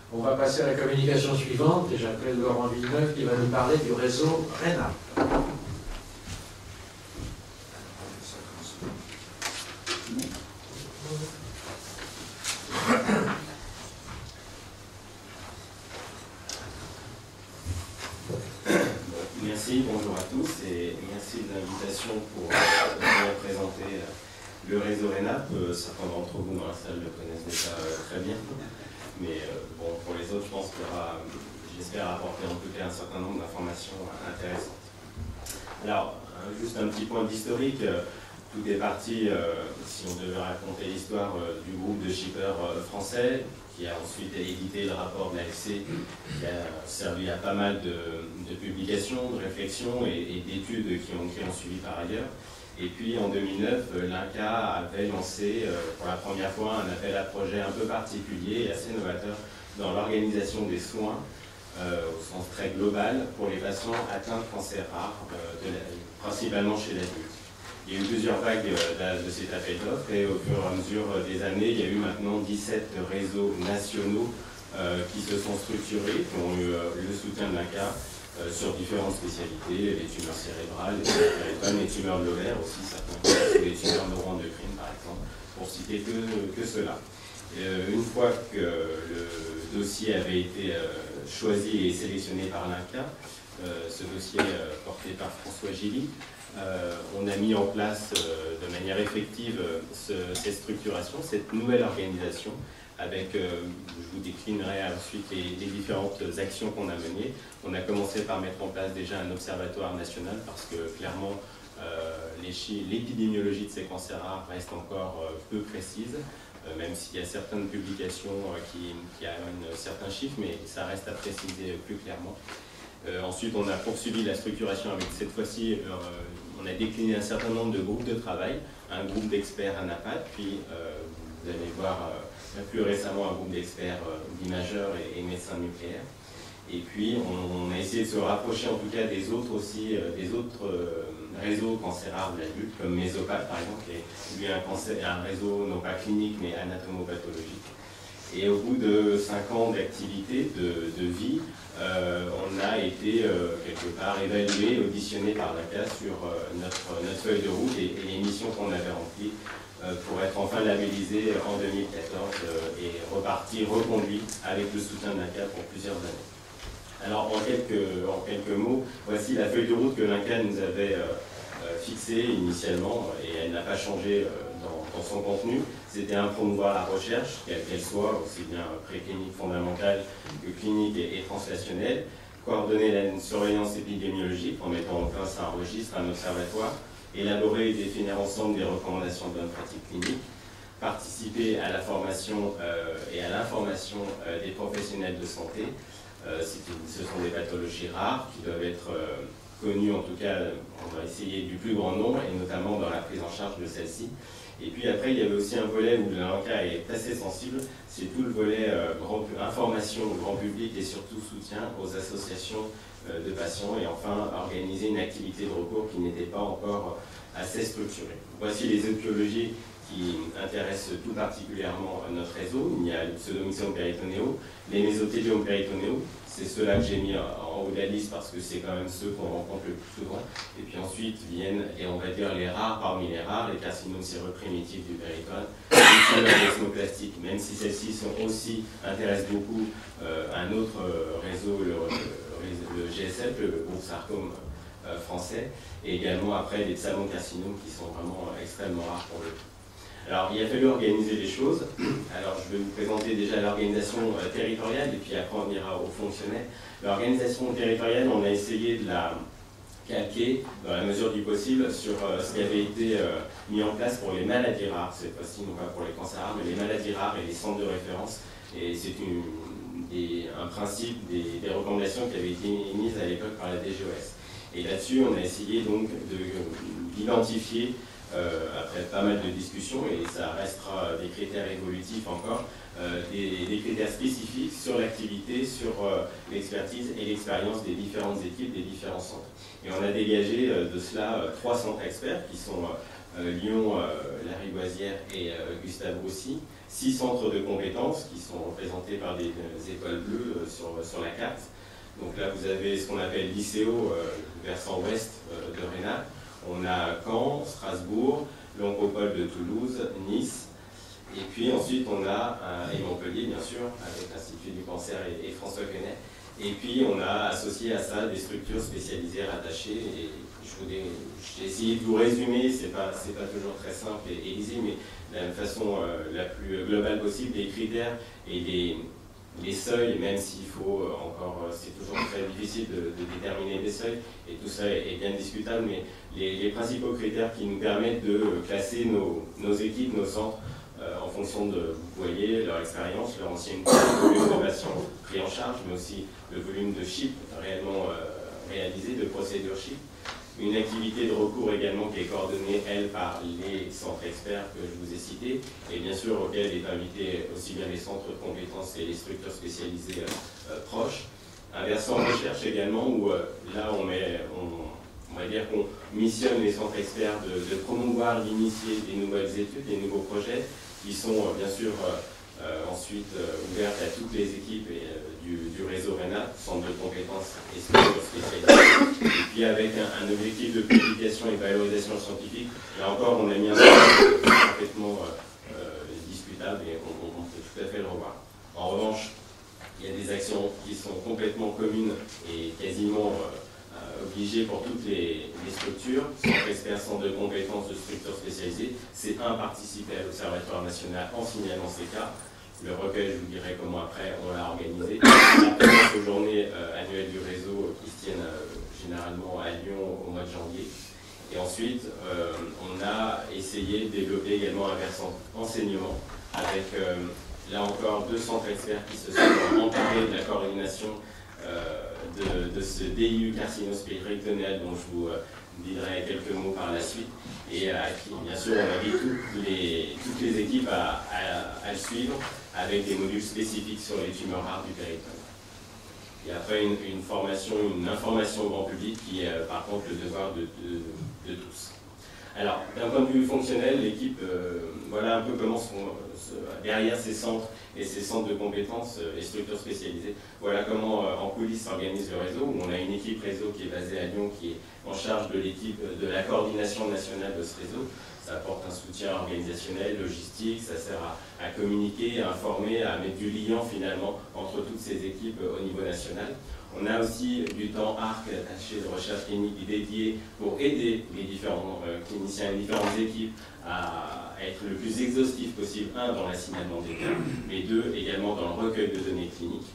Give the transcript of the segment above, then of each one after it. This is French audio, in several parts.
On va passer à la communication suivante et j'appelle Laurent Villeneuve qui va nous parler du réseau RENAP. Merci, bonjour à tous et merci de l'invitation pour venir présenter le réseau RENAP. Certains d'entre vous dans la salle le connaissent déjà très bien, mais bon, pour les autres, je pense qu'il y aura, j'espère, apporter en tout cas un certain nombre d'informations intéressantes. Alors, juste un petit point d'historique. Tout est parti, si on devait raconter l'histoire du groupe de shippers français, qui a ensuite édité le rapport de l'AFC, qui a servi à pas mal de publications, de réflexions et d'études qui ont suivi par ailleurs. Et puis en 2009, l'INCa avait lancé pour la première fois un appel à projet un peu particulier et assez novateur dans l'organisation des soins, au sens très global, pour les patients atteints de cancer rare, principalement chez l'adulte. Il y a eu plusieurs vagues de cet appel d'offres et au fur et à mesure des années, il y a eu maintenant 17 réseaux nationaux qui se sont structurés, qui ont eu le soutien de l'INCa sur différentes spécialités, les tumeurs cérébrales, les tumeurs de l'ovaire aussi, certains cas, les tumeurs neuroendocrines par exemple, pour citer que cela. Une fois que le dossier avait été choisi et sélectionné par l'INCa, ce dossier porté par François Gilly, on a mis en place de manière effective cette structuration, cette nouvelle organisation, avec, je vous déclinerai ensuite les différentes actions qu'on a menées. On a commencé par mettre en place déjà un observatoire national, parce que clairement, l'épidémiologie de ces cancers rares reste encore peu précise, même s'il y a certaines publications qui amènent certains chiffres, mais ça reste à préciser plus clairement. Ensuite, on a poursuivi la structuration avec, cette fois-ci, on a décliné un certain nombre de groupes de travail, un groupe d'experts ANAPAD, puis vous allez voir plus récemment un groupe d'experts d'imageurs et médecins nucléaires. Et puis, on a essayé de se rapprocher en tout cas des autres aussi, des autres réseaux cancer rare de l'adulte, comme Mesopath par exemple, qui est lui un réseau non pas clinique mais anatomopathologique. Et au bout de 5 ans d'activité, de vie, on a été quelque part évalué, auditionné par l'INCa sur notre feuille de route et les missions qu'on avait remplies pour être enfin labellisé en 2014 et reconduit avec le soutien de l'INCa pour plusieurs années. Alors en quelques mots, voici la feuille de route que l'INCa nous avait fixée initialement, et elle n'a pas changé dans son contenu. C'était un promouvoir la recherche, quelle qu'elle soit, aussi bien préclinique fondamentale que clinique et translationnelle, coordonner la surveillance épidémiologique en mettant en place un registre, un observatoire, élaborer et définir ensemble des recommandations de bonne pratique clinique, participer à la formation et à l'information des professionnels de santé. Ce sont des pathologies rares qui doivent être connues, en tout cas, on va essayer du plus grand nombre, et notamment dans la prise en charge de celle-ci. Et puis après, il y avait aussi un volet où l'INCa est assez sensible, c'est tout le volet information au grand public et surtout soutien aux associations de patients, et enfin organiser une activité de recours qui n'était pas encore assez structurée. Voici les étiologies qui intéressent tout particulièrement notre réseau. Il y a le pseudomyxome péritonéo, les mésothéliome péritonéo, c'est ceux-là que j'ai mis en haut de la liste parce que c'est quand même ceux qu'on rencontre le plus souvent. Et puis ensuite viennent, et on va dire les rares parmi les rares, les carcinomes séreux primitifs du péritone, les tumeurs desmoplastiques, même si celles-ci intéressent beaucoup un autre réseau, le GSF, le groupe sarcome français, et également après les pseudocarcinomes qui sont vraiment extrêmement rares pour le coup. Alors, il a fallu organiser les choses. Alors, je vais vous présenter déjà l'organisation territoriale et puis après on ira au fonctionnel. L'organisation territoriale, on a essayé de la calquer dans la mesure du possible sur ce qui avait été mis en place pour les maladies rares, cette fois-ci, non pas pour les cancers rares, mais les maladies rares et les centres de référence. Et c'est un principe des recommandations qui avaient été émises à l'époque par la DGOS. Et là-dessus, on a essayé donc d'identifier après pas mal de discussions, et ça restera des critères évolutifs encore, des critères spécifiques sur l'activité, sur l'expertise et l'expérience des différentes équipes, des différents centres. Et on a dégagé de cela 3 centres experts qui sont Lyon, Lariboisière et Gustave Roussy, 6 centres de compétences qui sont représentés par des étoiles bleues sur la carte. Donc là, vous avez ce qu'on appelle l'ICEO, versant ouest de Rénat. On a Caen, Strasbourg, l'Oncopole de Toulouse, Nice. Et puis ensuite, on a, et Montpellier, bien sûr, avec l'Institut du cancer et François Quesnay. Et puis, on a associé à ça des structures spécialisées rattachées. Et j'ai essayé de vous résumer, c'est pas toujours très simple et lisible, mais de la façon la plus globale possible, les critères et les seuils, même s'il faut encore, c'est toujours très difficile de déterminer des seuils, et tout ça est bien discutable, mais les principaux critères qui nous permettent de classer nos équipes, nos centres, en fonction de, vous voyez, leur expérience, leur ancienneté, le volume de patients pris en charge, mais aussi le volume de chiffres réellement réalisés, de procédures chiffres. Une activité de recours également qui est coordonnée, elle, par les centres experts que je vous ai cités, et bien sûr auquel est invité aussi bien les centres de compétences et les structures spécialisées proches. Un versant recherche également, où là on va dire qu'on missionne les centres experts de promouvoir, d'initier des nouvelles études, des nouveaux projets, qui sont bien sûr ensuite ouvertes à toutes les équipes du réseau RENAT, centre de compétences et structures spécialisées. Et puis avec un objectif de publication et valorisation scientifique, là encore on a mis un truc complètement discutable et on peut tout à fait le revoir. En revanche, il y a des actions qui sont complètement communes et quasiment obligées pour toutes les structures, centre expert, centre de compétences de structures spécialisées. C'est participer à l'Observatoire national en signalant ces cas. Le recueil, je vous dirai comment après on l'a organisé. La présence aux journées annuelles du réseau qui se tiennent généralement à Lyon au mois de janvier. Et ensuite, on a essayé de développer également un versant enseignement avec, là encore, 2 centres experts qui se sont emparés de la coordination de ce DIU carcinospéritonéal dont je vous dirai quelques mots par la suite, et à qui, bien sûr, on invite toutes les équipes à le suivre avec des modules spécifiques sur les tumeurs rares du péritonéum. Et après, une formation, une information au grand public qui est par contre le devoir de tous. Alors, d'un point de vue fonctionnel, l'équipe, voilà un peu comment derrière ces centres et ces centres de compétences et structures spécialisées, voilà comment en coulisses s'organise le réseau, où on a une équipe réseau qui est basée à Lyon, qui est en charge de l'équipe de la coordination nationale de ce réseau. Ça apporte un soutien organisationnel, logistique, ça sert à communiquer, à informer, à mettre du lien finalement entre toutes ces équipes au niveau national. On a aussi du temps ARC attaché de recherche clinique dédié pour aider les différents cliniciens et les différentes équipes à être le plus exhaustif possible, un, dans l'assignement des cas, mais deux, également dans le recueil de données cliniques.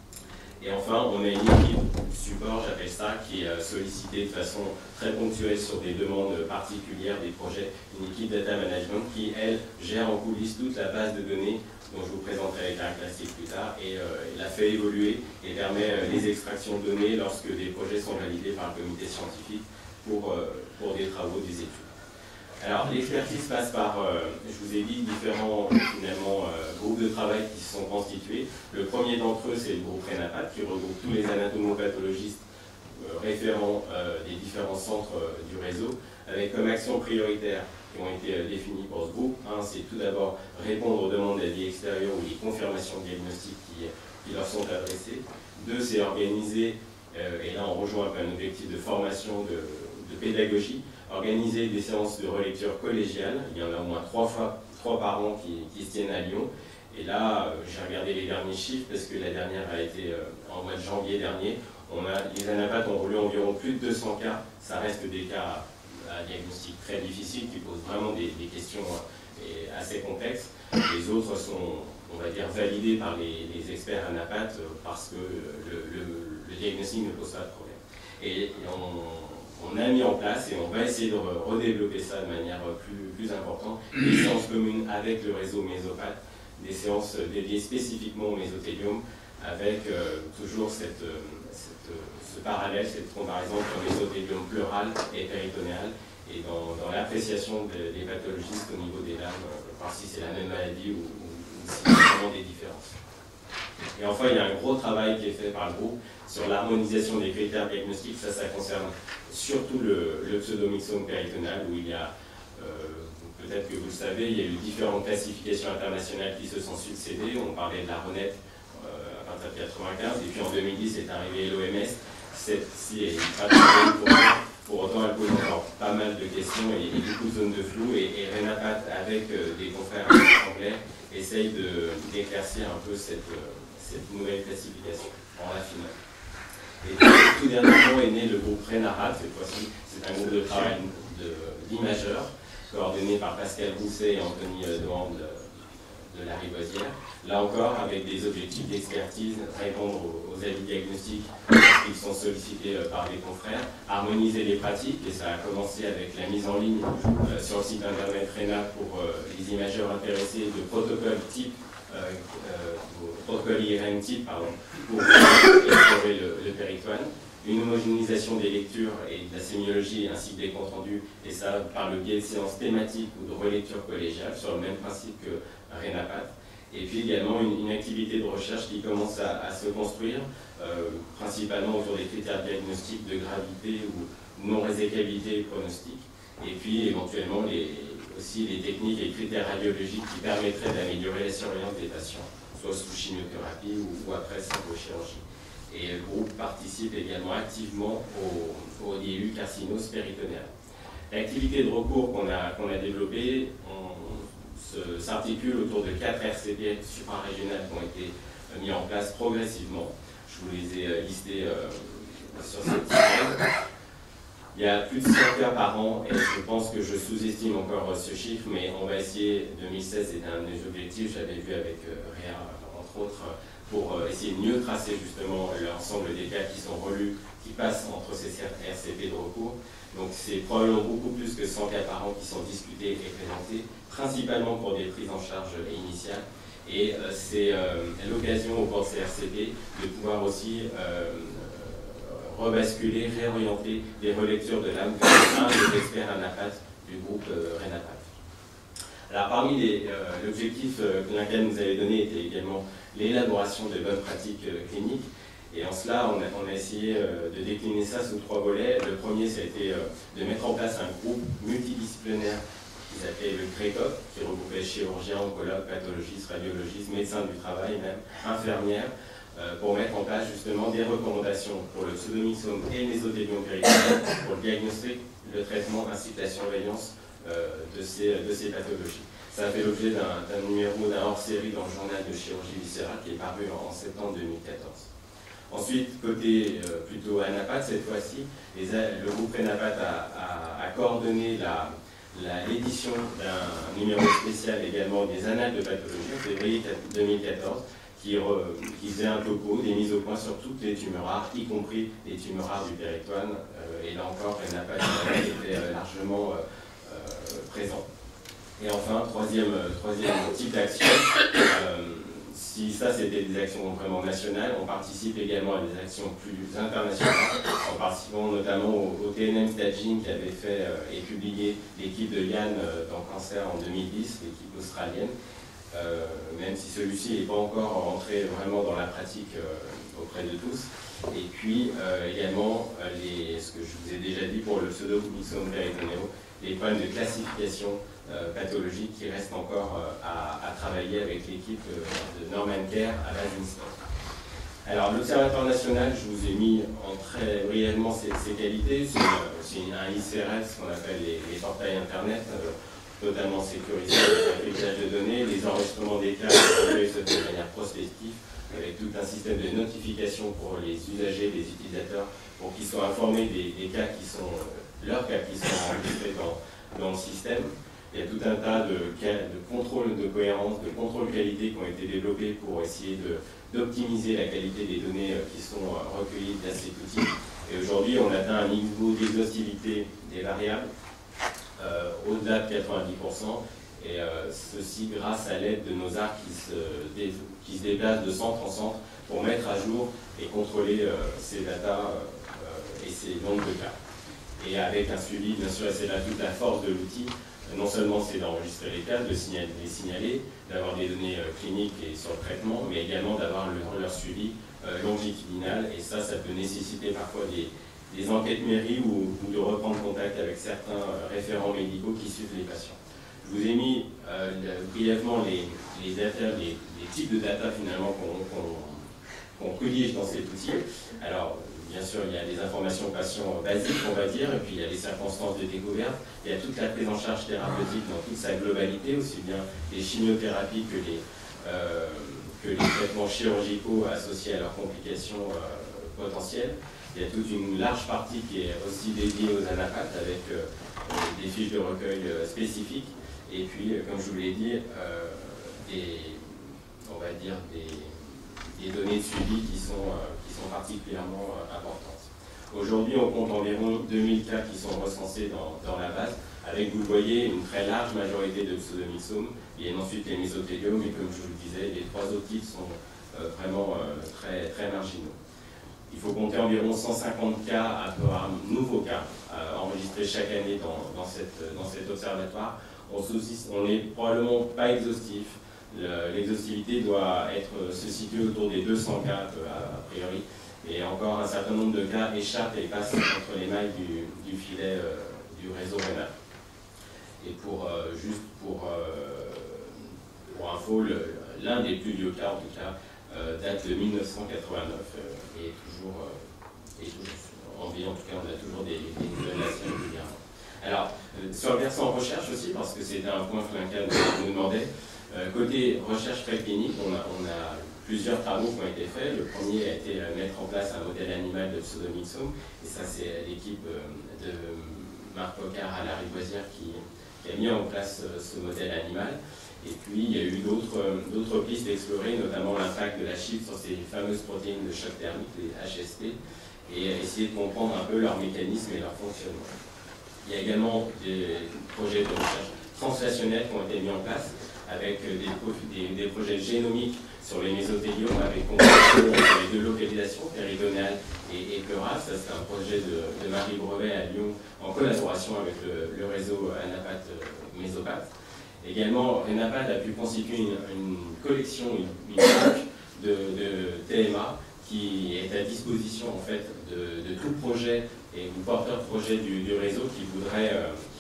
Et enfin, on a une équipe support, j'appelle ça, qui est sollicitée de façon très ponctuelle sur des demandes particulières des projets, une équipe data management qui, elle, gère en coulisses toute la base de données dont je vous présenterai les caractéristiques plus tard, et la fait évoluer et permet les extractions de données lorsque des projets sont validés par le comité scientifique pour des travaux, des études. Alors, l'expertise passe par, je vous ai dit, différents finalement, groupes de travail qui se sont constitués. Le premier d'entre eux, c'est le groupe RENAPAT, qui regroupe tous les anatomopathologistes référents des différents centres du réseau, avec comme action prioritaire qui ont été définies pour ce groupe. Un, c'est tout d'abord répondre aux demandes d'avis extérieurs ou les confirmations diagnostiques qui leur sont adressées. Deux, c'est organiser, et là on rejoint un peu un objectif de formation, de pédagogie, organiser des séances de relecture collégiale. Il y en a au moins 3 par an qui se tiennent à Lyon. Et là, j'ai regardé les derniers chiffres parce que la dernière a été en mois de janvier dernier. Les anapates ont roulé environ plus de 200 cas. Ça reste des cas à diagnostic très difficiles qui posent vraiment des questions assez complexes. Les autres sont, on va dire, validés par les experts anapates parce que le diagnostic ne pose pas de problème. Et on a mis en place, et on va essayer de redévelopper ça de manière plus importante, des séances communes avec le réseau Mésopathe, des séances dédiées spécifiquement au mésothélium, avec toujours ce parallèle, cette comparaison entre mésothélium pleural et péritonéal, et dans l'appréciation des pathologistes au niveau des lames, voir si c'est la même maladie ou s'il y a vraiment des différences. Et enfin, il y a un gros travail qui est fait par le groupe sur l'harmonisation des critères diagnostiques. Ça concerne surtout le pseudomyxome péritonal, où il y a, vous peut-être que vous le savez, il y a eu différentes classifications internationales qui se sont succédées. On parlait de la RONET à partir de 1995, et puis en 2010 est arrivé l'OMS. Celle-ci est pas très bonne pour autant elle pose encore pas mal de questions et beaucoup de zones de flou. Et Renapat, avec des confrères anglais, essaye d'éclaircir un peu cette nouvelle classification en raffinant. Et tout dernièrement est né le groupe Renarat, cette fois-ci. C'est un groupe de travail d'imageurs, coordonné par Pascal Rousset et Anthony Dohan de la Rivoisière. Là encore, avec des objectifs d'expertise, répondre aux avis diagnostiques qui sont sollicités par les confrères, harmoniser les pratiques, et ça a commencé avec la mise en ligne sur le site internet RENA pour les imageurs intéressés de protocoles type, protocole IRM type, pour explorer le péritoine. Une homogénéisation des lectures et de la sémiologie ainsi que des comptes rendus, et ça par le biais de séances thématiques ou de relecture collégiale, sur le même principe que Renapat. Et puis également une activité de recherche qui commence à se construire, principalement autour des critères diagnostiques de gravité ou non-résécabilité et pronostic. Et puis éventuellement aussi les techniques et critères radiologiques qui permettraient d'améliorer la surveillance des patients, soit sous chimiothérapie ou après chirurgie. Et le groupe participe également activement au DLU carcinose péritonéal. L'activité de recours qu'on a développée s'articule autour de 4 RCP suprarégionales qui ont été mis en place progressivement. Je vous les ai listés sur cette slide. Il y a plus de 100 cas par an, et je pense que je sous-estime encore ce chiffre, mais on va essayer, 2016 c'était un des objectifs, j'avais vu avec Réa entre autres, pour essayer de mieux tracer justement l'ensemble des cas qui sont relus, qui passent entre ces RCP de recours. Donc c'est probablement beaucoup plus que 100 cas par an qui sont discutés et présentés, principalement pour des prises en charge initiales. Et c'est l'occasion au cours de ces RCP de pouvoir aussi rebasculer, réorienter les relectures de l'âme vers un des experts anapath du groupe Renapat. Alors parmi l'objectif que l'INCAN nous avait donné était également l'élaboration de bonnes pratiques cliniques. Et en cela, on a essayé de décliner ça sous 3 volets. Le premier, ça a été de mettre en place un groupe multidisciplinaire qui s'appelait le GRECOP, qui regroupait chirurgiens, oncologues, pathologistes, radiologistes, médecins du travail, même infirmières, pour mettre en place justement des recommandations pour le pseudomyxome et le mésothéliome péritonéal, pour le diagnostic, le traitement ainsi que la surveillance de ces pathologies. Ça a fait l'objet d'un numéro, d'un hors-série dans le journal de chirurgie viscérale qui est paru en septembre 2014. Ensuite, côté plutôt Anapat, cette fois-ci, le groupe Renapat a coordonné l'édition d'un numéro spécial également des annales de pathologie en février 2014, qui faisait un topo, des mises au point sur toutes les tumeurs rares, y compris les tumeurs rares du péritoine. Et là encore, Renapat était largement présent. Et enfin, troisième type d'action, si ça c'était des actions vraiment nationales, on participe également à des actions plus internationales, en participant notamment au TNM Staging qui avait fait et publié l'équipe de Yann dans Cancer en 2010, l'équipe australienne, même si celui-ci n'est pas encore entré vraiment dans la pratique auprès de tous. Et puis également, ce que je vous ai déjà dit pour le pseudomyxome péritonéal, les problèmes de classification pathologique qui restent encore à travailler avec l'équipe de Norman Care à Basingstoke. Alors l'Observatoire national, je vous ai mis en très brièvement ses qualités. C'est un ICRS, ce qu'on appelle les portails internet, totalement sécurisés avec l'affichage de données, les enregistrements des cas se fait de manière prospective, avec tout un système de notification pour les usagers, les utilisateurs, pour qu'ils soient informés des cas qui sont leurs cas qui sont enregistrés dans le système. Il y a tout un tas de contrôles de cohérence, de contrôles qualité qui ont été développés pour essayer d'optimiser la qualité des données qui sont recueillies via cet outil. Et aujourd'hui, on atteint un niveau d'exhaustivité des variables au-delà de 90%, et ceci grâce à l'aide de nos arcs qui se déplacent de centre en centre pour mettre à jour et contrôler ces datas et ces nombres de cas. Et avec un suivi, bien sûr, et c'est là toute la force de l'outil. Non seulement c'est d'enregistrer les cas, de les signaler, d'avoir des données cliniques et sur le traitement, mais également d'avoir leur suivi longitudinal. Et ça peut nécessiter parfois des enquêtes mairies ou de reprendre contact avec certains référents médicaux qui suivent les patients. Je Je vous ai mis brièvement les types de data finalement qu'on collige dans cet outil. Alors, bien sûr, il y a des informations patients basiques, on va dire, et puis il y a les circonstances de découverte, il y a toute la prise en charge thérapeutique dans toute sa globalité, aussi bien les chimiothérapies que les traitements chirurgicaux associés à leurs complications potentielles. Il y a toute une large partie qui est aussi dédiée aux anapathes avec des fiches de recueil spécifiques. Et puis, comme je vous l'ai dit, on va dire des données de suivi qui sont particulièrement importantes. Aujourd'hui, on compte environ 2000 cas qui sont recensés dans la base, avec, vous le voyez, une très large majorité de pseudomyxomes. Il y a ensuite les mésothéliums, et comme je vous le disais, les 3 autres types sont vraiment très, très marginaux. Il faut compter environ 150 cas, nouveaux cas, enregistrés chaque année dans cet observatoire. On n'est probablement pas exhaustif. L'exhaustivité doit se situer autour des 200 cas a priori. Et encore un certain nombre de cas échappent et passent entre les mailles du filet du réseau RENAP. Et juste pour info, l'un des plus vieux cas en tout cas date de 1989 et est toujours en vie. En tout cas, on a toujours des nouvelles assez régulièrement. Alors, sur le versant recherche aussi, parce que c'était un point que Flinka nous demandait, côté recherche préclinique, on a plusieurs travaux qui ont été faits. Le premier a été mettre en place un modèle animal de pseudomyxome, et ça c'est l'équipe de Marc Pocard à la Rivoisière qui a mis en place ce modèle animal. Et puis il y a eu d'autres pistes explorées, notamment l'impact de la chiffre sur ces fameuses protéines de choc thermique, les HSP, et essayer de comprendre un peu leur mécanisme et leur fonctionnement. Il y a également des projets de recherche translationnels qui ont été mis en place, avec des projets génomiques sur les mésotéliomes, avec comparaison entre les deux localisations, péridonale et pleurale. Ça, c'est un projet de Marie Brevet à Lyon, en collaboration avec le réseau Anapath Mésopathe. Également, Anapath a pu constituer une collection, une banque de TMA qui est à disposition en fait de tout projet et du porteur de projet du réseau qui voudrait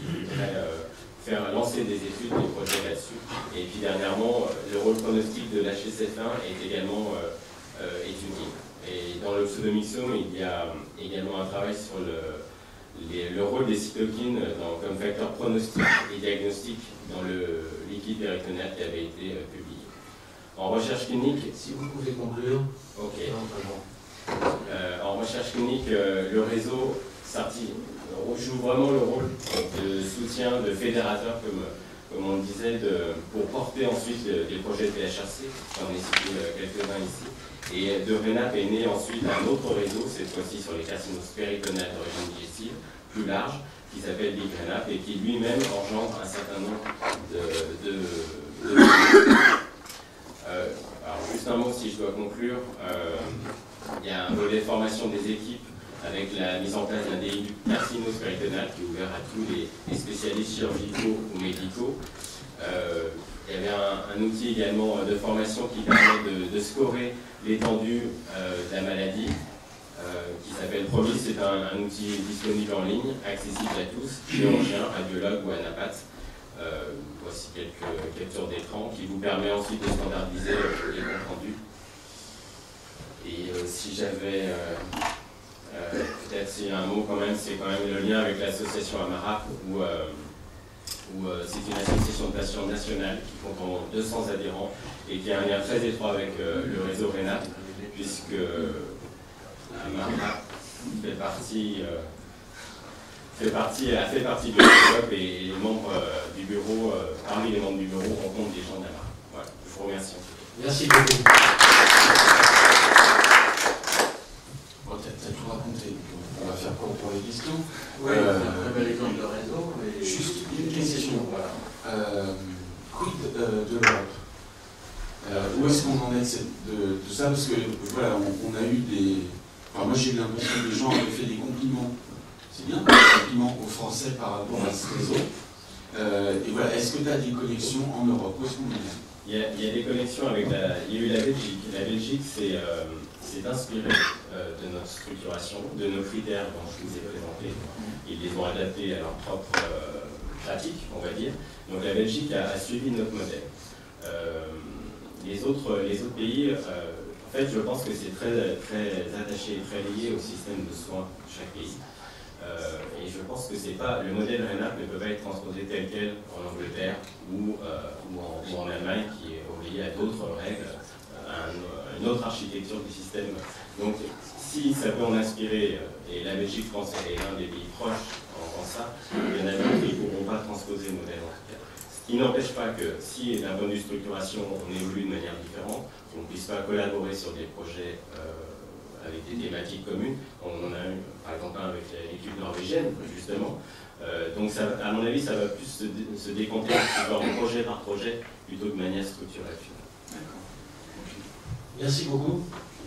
faire lancer des études, des projets là-dessus. Et puis dernièrement, le rôle pronostic de l'HSF1 est également étudié. Et dans le pseudomyxome, il y a également un travail sur le rôle des cytokines comme facteur pronostic et diagnostic dans le liquide péritonéal qui avait été publié. En recherche clinique... Si vous pouvez conclure. Ok. En recherche clinique, le réseau joue vraiment le rôle de soutien, de fédérateur, comme on le disait, pour porter ensuite des projets de PHRC. J'en ai cité quelques-uns ici. Et de RENAP est né ensuite un autre réseau, cette fois-ci sur les carcinoses péritonales d'origine digestive, plus large, qui s'appelle Big RENAP et qui lui-même engendre un certain nombre alors juste un mot si je dois conclure. Il y a un volet formation des équipes avec la mise en place d'un DI carcinose péritonale qui est ouvert à tous les spécialistes chirurgicaux ou médicaux. Il y avait un outil également de formation qui permet de scorer l'étendue de la maladie, qui s'appelle Promis. C'est un outil disponible en ligne, accessible à tous, chirurgiens, radiologues ou anapathes. Voici quelques captures d'écran qui vous permet ensuite de standardiser les comptes rendus. Et si j'avais peut-être un mot quand même, c'est quand même le lien avec l'association AMARAP, où c'est une association de patients nationale qui compte environ 200 adhérents et qui a un lien très étroit avec le réseau RENAP, puisque AMARAP a fait partie du groupe et les membres du bureau, parmi les membres du bureau, rencontrent des gens d'AMARAP. Voilà, je vous remercie. Merci beaucoup. Bon, tu as tout raconté, on va faire court pour les questions. Oui, c'est un très bel exemple de réseau. Mais... Juste une question, voilà. Quid de l'Europe où est-ce qu'on en est de ça? Parce que voilà, on a eu des... Enfin, moi j'ai eu l'impression que les gens avaient fait des compliments. C'est bien, des compliments aux Français par rapport à ce réseau. Et voilà, est-ce que tu as des connexions en Europe? Où est-ce qu'on en est? Il y a des connexions avec il y a eu la Belgique. La Belgique s'est inspirée de notre structuration, de nos critères dont je vous ai présenté. Ils les ont adaptés à leur propre pratique, on va dire. Donc la Belgique a suivi notre modèle. Les autres pays, en fait, je pense que c'est très attaché et très lié au système de soins de chaque pays. Et je pense que c'est pas, le modèle RENAP ne peut pas être transposé tel quel en Angleterre ou en Allemagne, qui est obligé à d'autres règles, à une autre architecture du système. Donc, si ça peut en inspirer, et la Belgique, je pense, est l'un des pays proches en ça, il y en a d'autres qui ne pourront pas transposer le modèle en tout cas. Ce qui n'empêche pas que si, d'un point de vue structuration, on évolue de manière différente, on ne puisse pas collaborer sur des projets avec des thématiques communes. On en a eu, par exemple, un avec l'équipe norvégienne, justement. Donc, ça, à mon avis, ça va plus se décompter projet par projet, plutôt de manière structurelle. Merci beaucoup.